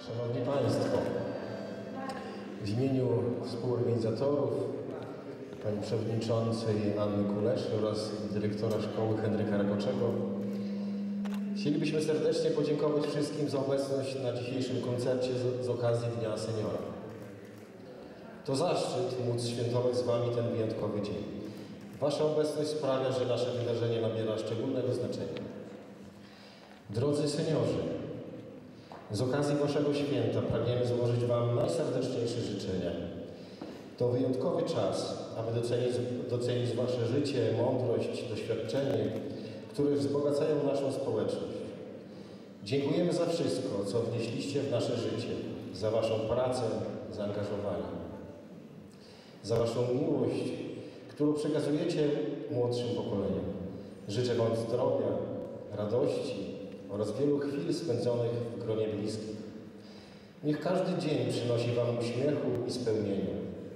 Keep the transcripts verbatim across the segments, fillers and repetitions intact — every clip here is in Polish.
Szanowni Państwo, w imieniu współorganizatorów, Pani Przewodniczącej Anny Kulesz oraz dyrektora szkoły Henryka Rakoczego chcielibyśmy serdecznie podziękować wszystkim za obecność na dzisiejszym koncercie z, z okazji Dnia Seniora. To zaszczyt móc świętować z Wami ten wyjątkowy dzień. Wasza obecność sprawia, że nasze wydarzenie nabiera szczególnego znaczenia. Drodzy seniorzy, z okazji Waszego święta pragniemy złożyć Wam najserdeczniejsze życzenia. To wyjątkowy czas, aby docenić, docenić Wasze życie, mądrość, doświadczenie, które wzbogacają naszą społeczność. Dziękujemy za wszystko, co wnieśliście w nasze życie, za Waszą pracę, zaangażowanie, za Waszą miłość, którą przekazujecie młodszym pokoleniom. Życzę Wam zdrowia, radości oraz wielu chwil spędzonych w gronie bliskich. Niech każdy dzień przynosi Wam uśmiechu i spełnienia.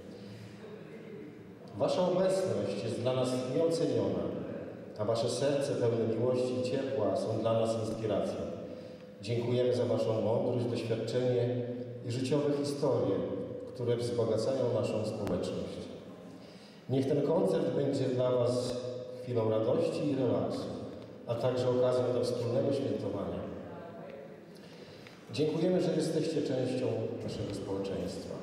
Wasza obecność jest dla nas nieoceniona, a Wasze serce pełne miłości i ciepła są dla nas inspiracją. Dziękujemy za Waszą mądrość, doświadczenie i życiowe historie, które wzbogacają naszą społeczność. Niech ten koncert będzie dla Was chwilą radości i relaksu, a także okazją do wspólnego świętowania. Dziękujemy, że jesteście częścią naszego społeczeństwa.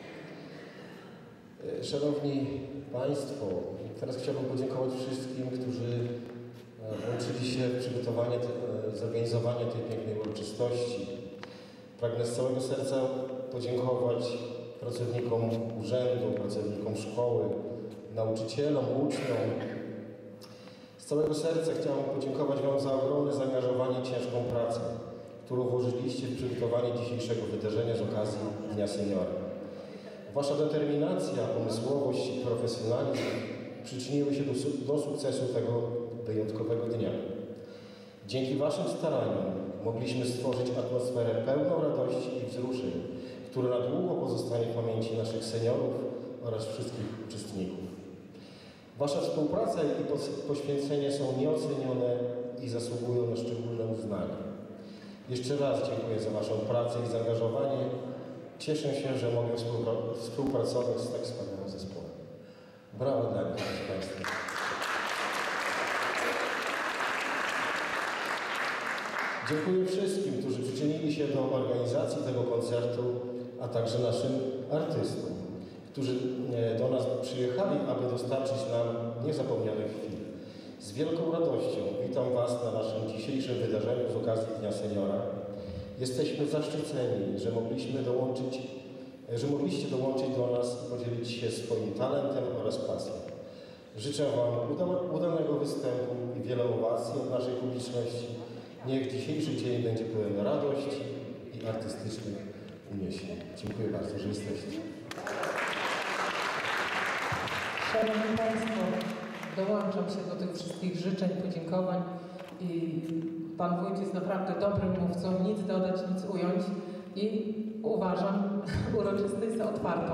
Szanowni Państwo, teraz chciałbym podziękować wszystkim, którzy włączyli się w przygotowanie, zorganizowanie tej pięknej uroczystości. Pragnę z całego serca podziękować pracownikom urzędu, pracownikom szkoły, nauczycielom, uczniom. Z całego serca chciałbym podziękować Wam za ogromne zaangażowanie i ciężką pracę, którą włożyliście w przygotowanie dzisiejszego wydarzenia z okazji Dnia Seniora. Wasza determinacja, pomysłowość i profesjonalizm przyczyniły się do, do sukcesu tego wyjątkowego dnia. Dzięki Waszym staraniom mogliśmy stworzyć atmosferę pełną radości i wzruszeń, która na długo pozostanie w pamięci naszych seniorów oraz wszystkich uczestników. Wasza współpraca i poświęcenie są nieocenione i zasługują na szczególne uznanie. Jeszcze raz dziękuję za Waszą pracę i zaangażowanie. Cieszę się, że mogę współpracować z tak wspaniałym zespołem. Brawo dla nich, proszę Państwa. Dziękuję wszystkim, którzy przyczynili się do organizacji tego koncertu, a także naszym artystom, którzy do nas przyjechali, aby dostarczyć nam niezapomnianych chwil. Z wielką radością witam Was na naszym dzisiejszym wydarzeniu z okazji Dnia Seniora. Jesteśmy zaszczyceni, że mogliśmy dołączyć, że mogliście dołączyć do nas i podzielić się swoim talentem oraz pasją. Życzę Wam udanego występu i wiele owacji od naszej publiczności. Niech dzisiejszy dzień będzie pełen radości i artystycznych uniesień. Dziękuję bardzo, że jesteście. Szanowni Państwo, dołączam się do tych wszystkich życzeń, podziękowań i Pan Wójt jest naprawdę dobrym mówcą, nic dodać, nic ująć i uważam uroczystość za otwartą.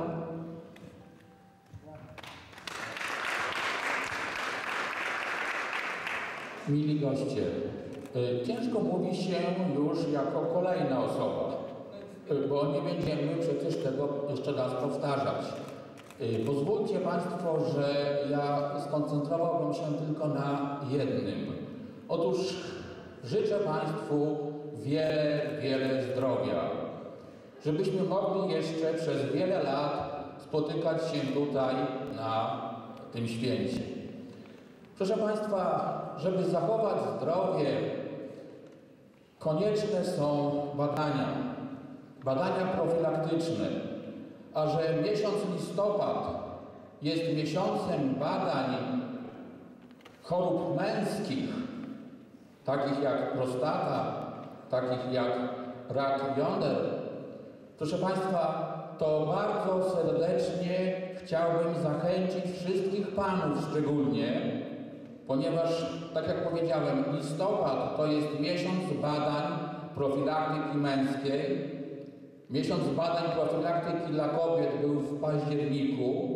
Mili goście, ciężko mówi się już jako kolejna osoba, bo nie będziemy przecież tego jeszcze raz powtarzać. Pozwólcie Państwo, że ja skoncentrowałbym się tylko na jednym. Otóż życzę Państwu wiele, wiele zdrowia, żebyśmy mogli jeszcze przez wiele lat spotykać się tutaj na tym święcie. Proszę Państwa, żeby zachować zdrowie, konieczne są badania, badania profilaktyczne, a że miesiąc listopad jest miesiącem badań chorób męskich, takich jak prostata, takich jak rak jąder. Proszę Państwa, to bardzo serdecznie chciałbym zachęcić wszystkich Panów szczególnie, ponieważ, tak jak powiedziałem, listopad to jest miesiąc badań profilaktyki męskiej. Miesiąc badań profilaktyki dla kobiet był w październiku.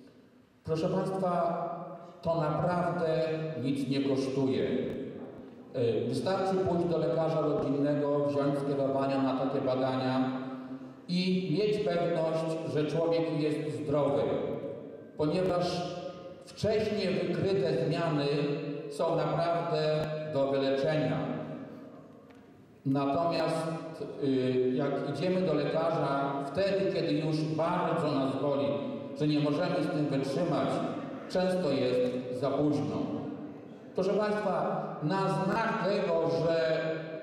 Proszę Państwa, to naprawdę nic nie kosztuje. Wystarczy pójść do lekarza rodzinnego, wziąć skierowania na takie badania i mieć pewność, że człowiek jest zdrowy, ponieważ wcześniej wykryte zmiany są naprawdę do wyleczenia. Natomiast jak idziemy do lekarza wtedy, kiedy już bardzo nas boli, że nie możemy z tym wytrzymać, często jest za późno. Proszę Państwa, na znak tego, że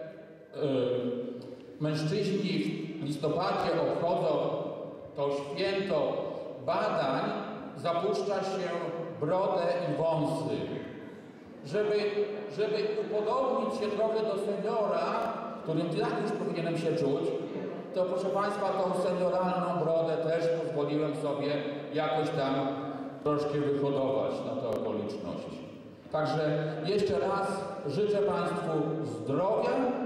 y, mężczyźni w listopadzie obchodzą to święto badań, zapuszcza się brodę i wąsy. Żeby, żeby upodobnić się trochę do seniora, którym tak już powinienem się czuć, to proszę Państwa, tą senioralną brodę też pozwoliłem sobie jakoś tam troszkę wyhodować na tę okoliczność. Także jeszcze raz życzę Państwu zdrowia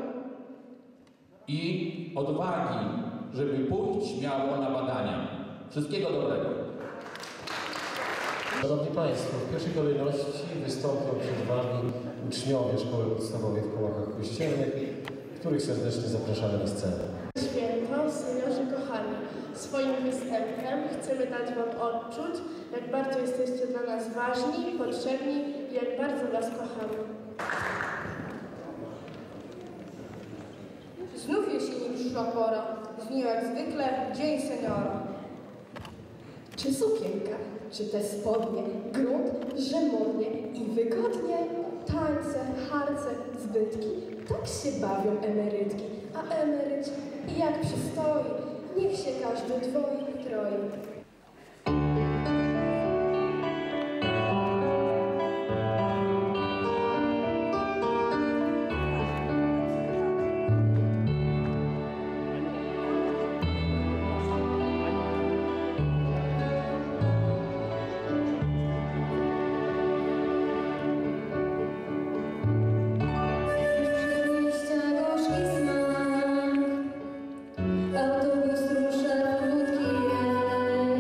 i odwagi, żeby pójść śmiało na badania. Wszystkiego dobrego. Szanowni Państwo, w pierwszej kolejności wystąpią przed Wami uczniowie Szkoły Podstawowej w Kołachach Kościelnych, których serdecznie zapraszamy na scenę. Święto, seniorzy kochani, swoim występem chcemy dać Wam odczuć, jak bardzo jesteście dla nas ważni, potrzebni i jak bardzo Was kochamy. Znów jesieni przyszła pora, z nią jak zwykle Dzień Seniora. Czy sukienka, czy te spodnie, grunt, że modnie i wygodnie, tańce, harce, zbytki, tak się bawią emerytki, a emeryci, jak przystoi, niech się każdy dwoi, troi. Autobus rusza w krótki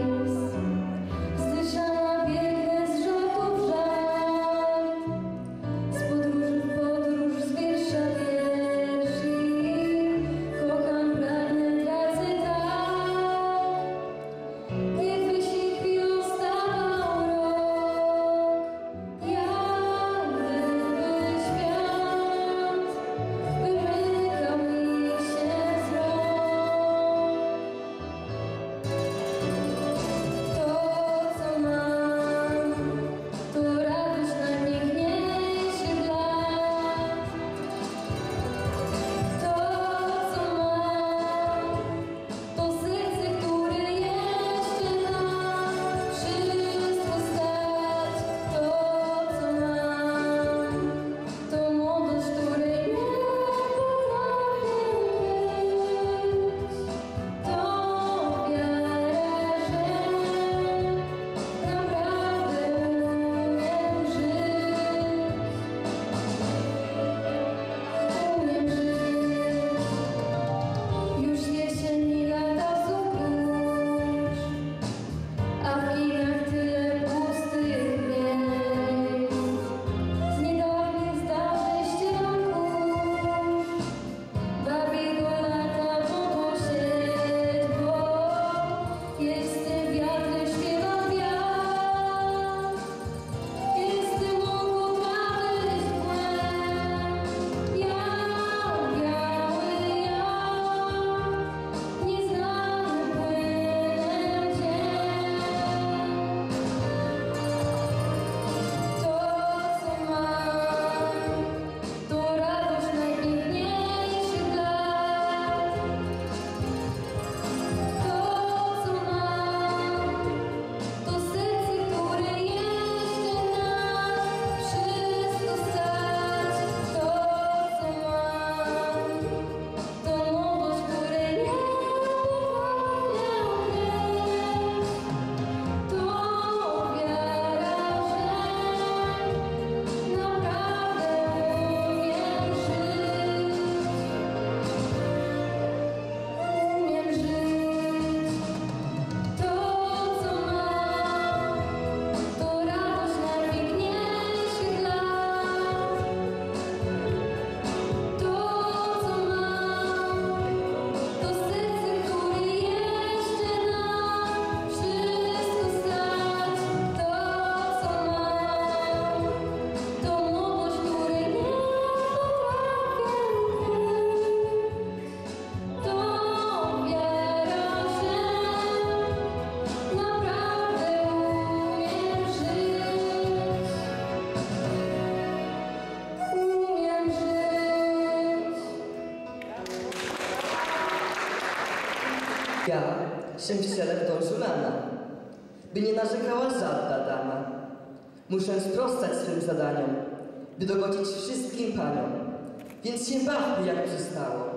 Ja się wcielę w Don Julana, by nie narzekała żadna dama. Muszę sprostać swym zadaniom, by dogodzić wszystkim paniom, więc się bawmy jak przystało.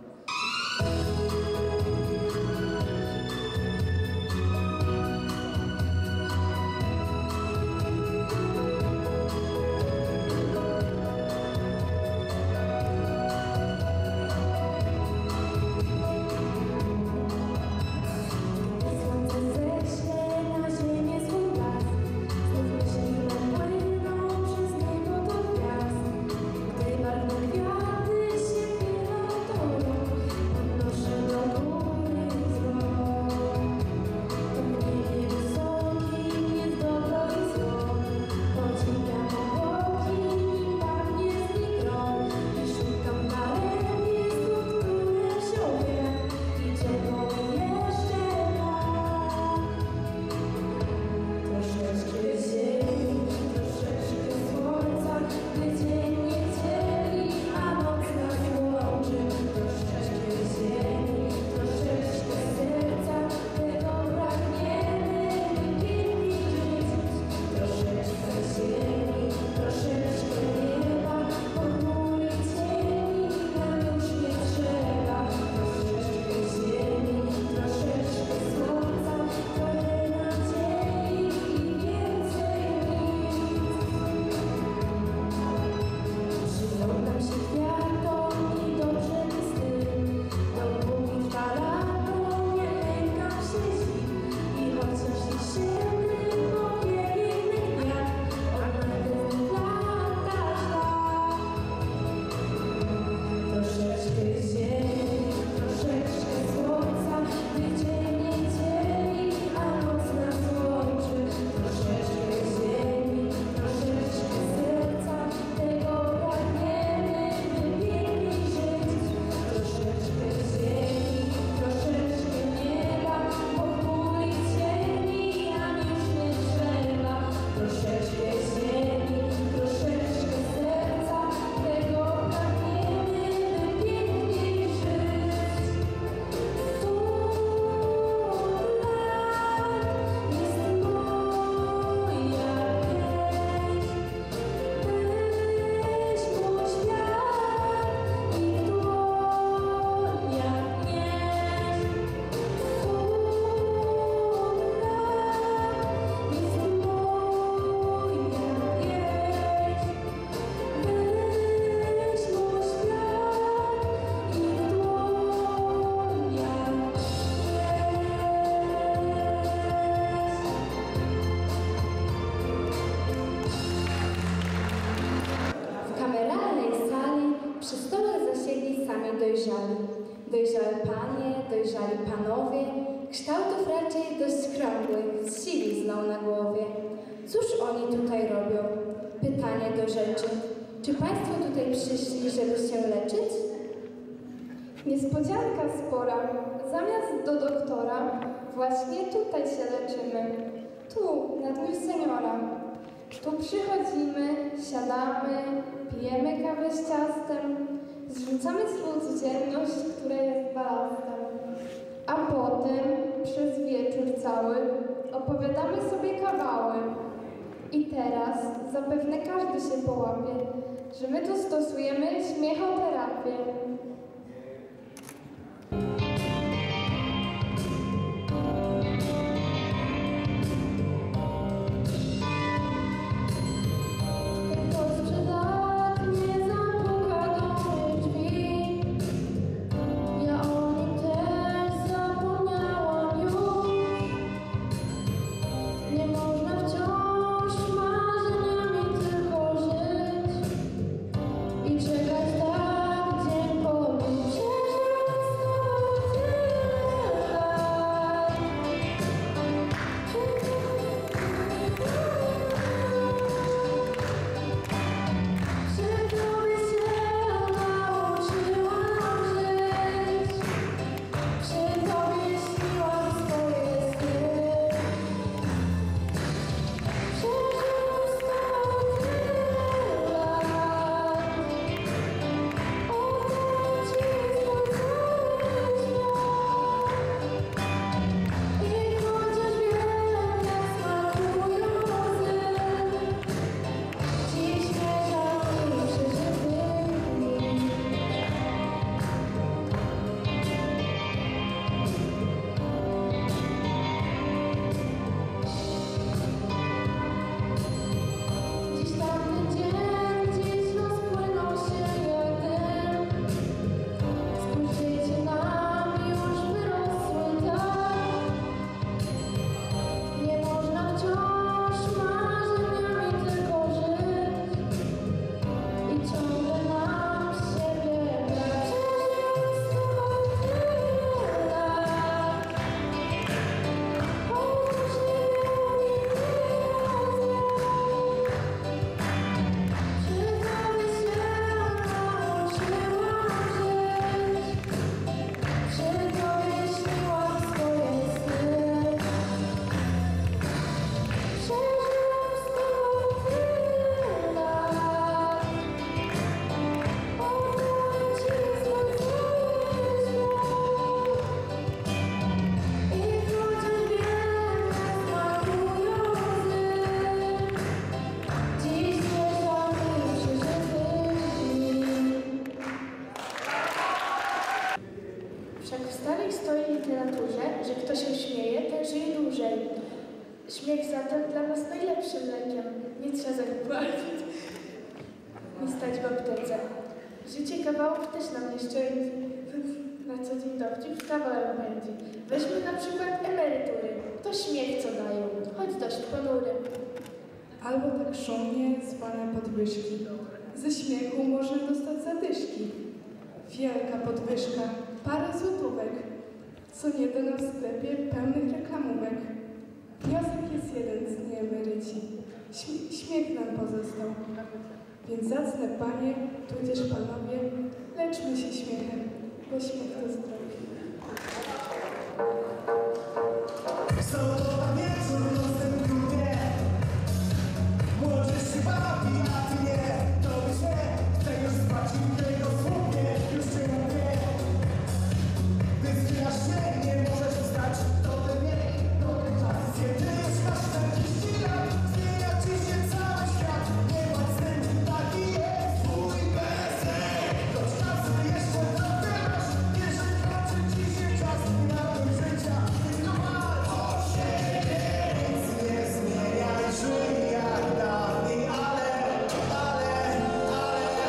Dojrzali. Dojrzałe panie, dojrzali panowie, kształtów raczej dość krągłych, z siwizną na głowie. Cóż oni tutaj robią? Pytanie do rzeczy. Czy państwo tutaj przyszli, żeby się leczyć? Niespodzianka spora. Zamiast do doktora, właśnie tutaj się leczymy. Tu, na dniu seniora. Tu przychodzimy, siadamy, pijemy kawę z ciastem, zrzucamy swą codzienność, która jest balastem. A potem, przez wieczór cały, opowiadamy sobie kawały. I teraz zapewne każdy się połapie, że my tu stosujemy śmiechoterapię. I czekać tak dzień po Śmiech zatem dla nas najlepszym lekiem. Nie trzeba za nim płacić. Nie stać w aptece. Życie kawałów też nam nie szczędzi. Na co dzień dowcip z kawałem pędzi. Weźmy na przykład emerytury. To śmiech co dają, choć dość ponury. Albo tak szumnie zwane podwyżki. Ze śmiechu można dostać zadyszki. Wielka podwyżka, parę złotówek. Co nie da nam w sklepie pełnych reklamówek. Wniosek jest jeden z nieemeryci. Śmie śmiech nam pozostał. Więc zacne panie, tudzież panowie, leczmy się śmiechem, bo śmiech to zdrowie. Sobota wieczór w nocnym klubie. Młodzież się bawi, a ty nie. To by się chce już spać i tego słupnie. Już cię mówię. Ty zginasz się, nie możesz wstać. To ten miej, to ten czas. Kiedy już masz czterdzieści lat, zmienia ci się cały świat. Nie bądź z tym, taki jest twój bezek. Choć czasu jeszcze trochę masz, nie kończy ci się czas. Na tym życia, tylko walcz o siebie. Nic nie zmieniaj, żyj jak dawniej, ale, ale, ale.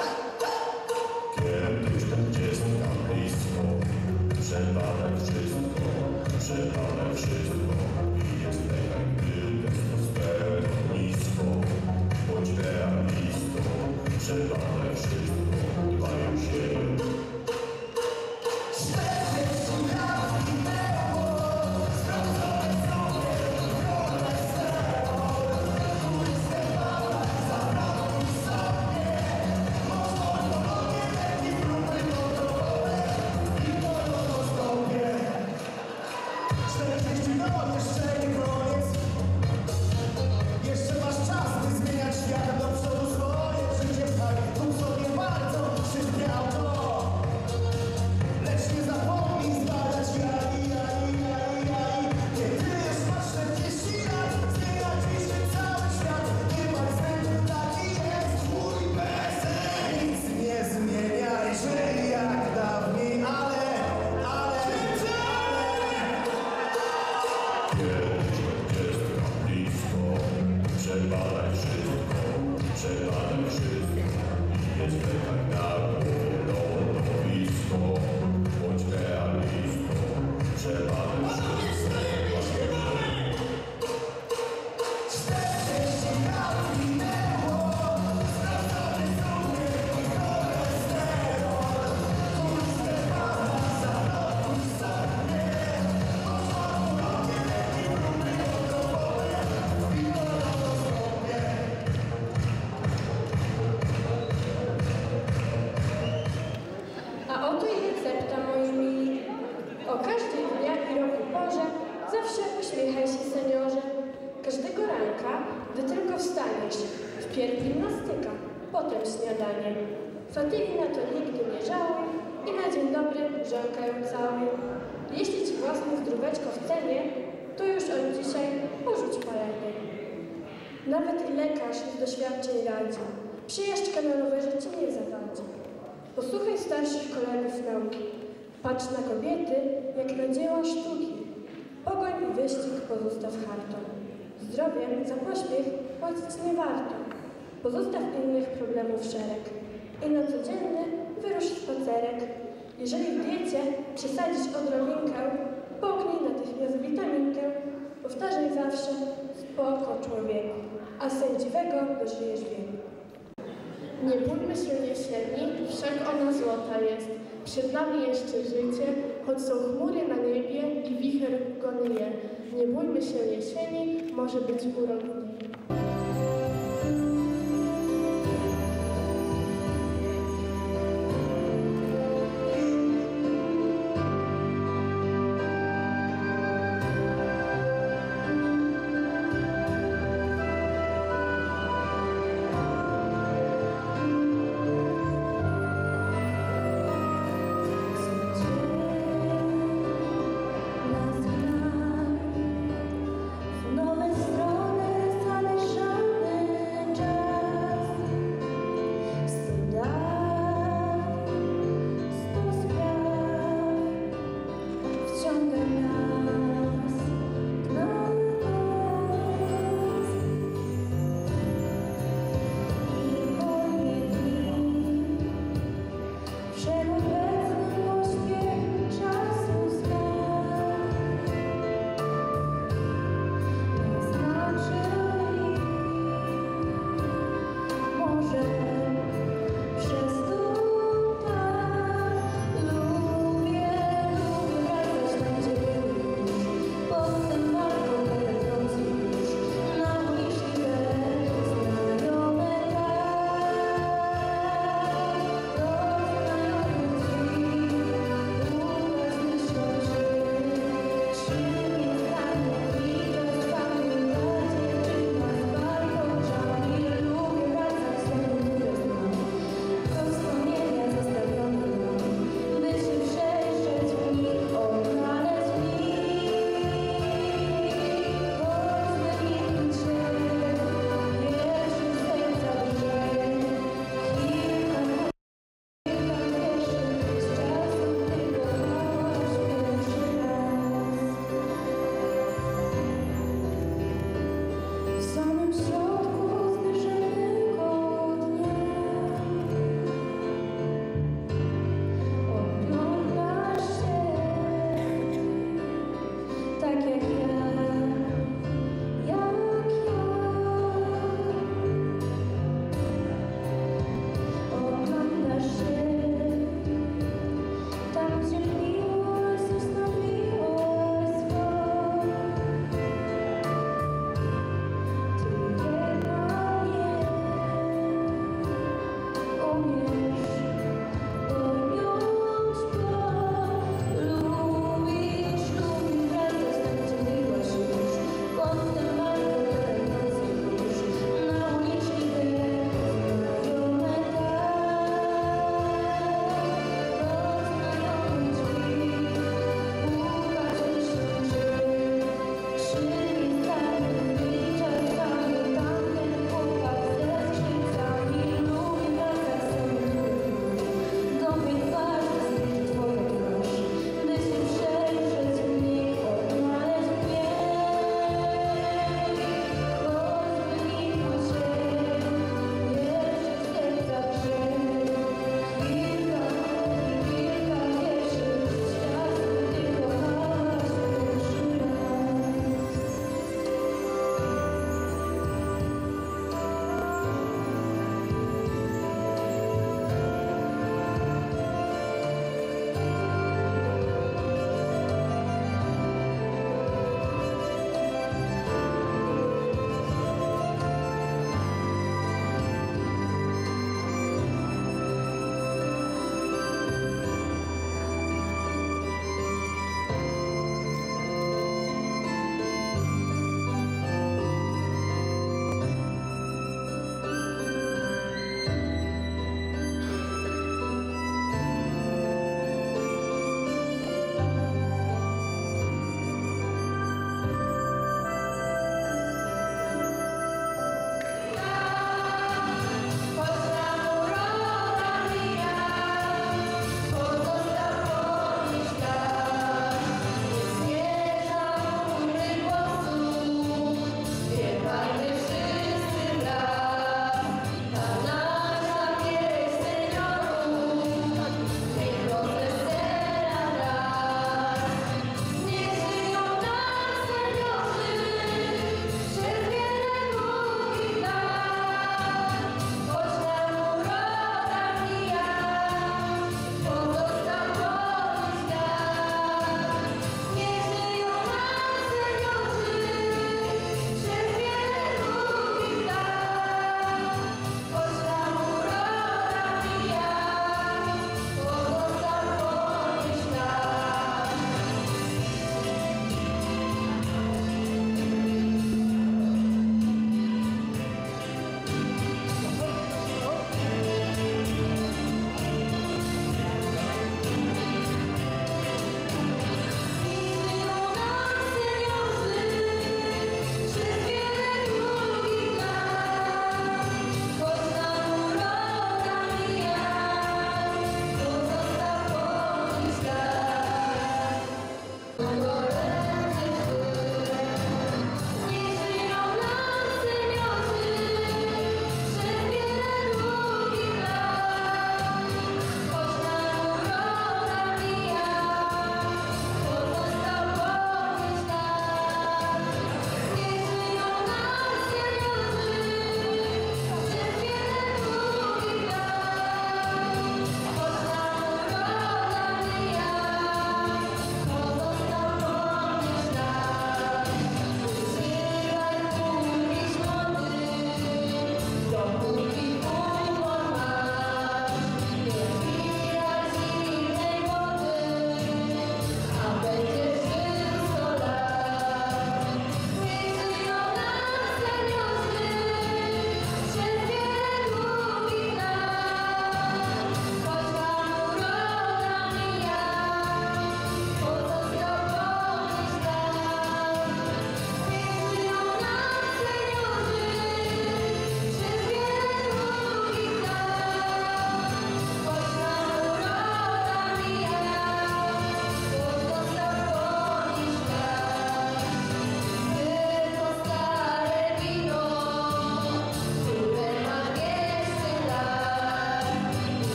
Kiedyś czterdziestka blisko, przebadaj wszystko, przebadaj wszystko i jest lepiej, gdy testosteron nisko. Bądź realistą, przebadaj wszystko, dbaj o siebie. czterdzieści lat minęło, sprawdzone sobie, cholesterol. Zapranuj sobie, mocno pomogę, i próbuj kontrolę i kolonoskopie. czterdzieści no jeszcze nie koniec. Jeszcze masz czas, by zmieniać świat do przodu swoje życie. Kup sobie bardzo szybkie auto. Lecz nie zapomnij zbadać jaj, jaj, jaj, jaj. Kiedy już masz czterdzieści lat, zmienia ci się cały świat. Nie bądź zęby, taki jest twój bezek. Nic nie zmieniaj, żyj jak dawniej, ale, ale, ale. Kiedyś czterdziestka blisko, przebadaj wszystko, przebadaj wszystko i jest lepiej na lądowisko. Bądź realistą, przebadaj wszystko, dbaj o siebie. czterdzieści lat minęło, sprawdzony sobie i cholesterol. Puste pana, zarokuj sobie, mocno pomogę, i próbuj kontrolę i kolonoskopie. A oto i recepta, moi mili. O każdej dnia i roku porze zawsze uśmiechaj się, seniorze. Każdego ranka, gdy tylko wstaniesz, wpierw gimnastyka, potem śniadanie. Fatygi na to nigdy nie żałuj i na dzień dobry żonka ją całuj. Jeśli ci własne zdróweczko w cenie, to już od dzisiaj porzuć palenie. Nawet i lekarz z doświadczeń radzi, przyjażdżka na rowerze ci nie zawadzi. Posłuchaj starszych kolegów nauki. Patrz na kobiety, jak na dzieła sztuki. Pogoń i wyścig pozostaw hartą. Zdrowiem za pośpiech płacić nie warto. Pozostaw innych problemów szereg. I na codzienny wyrusz spacerek. Jeżeli w diecie przesadzisz odrobinkę, połknij natychmiast witaminkę. Powtarzaj zawsze spoko człowieku, a sędziwego dożyjesz wieku. Nie bójmy się jesieni, wszak ona złota jest. Przed nami jeszcze życie, choć są chmury na niebie i wicher go nie. Nie bójmy się jesieni, może być urok w niej.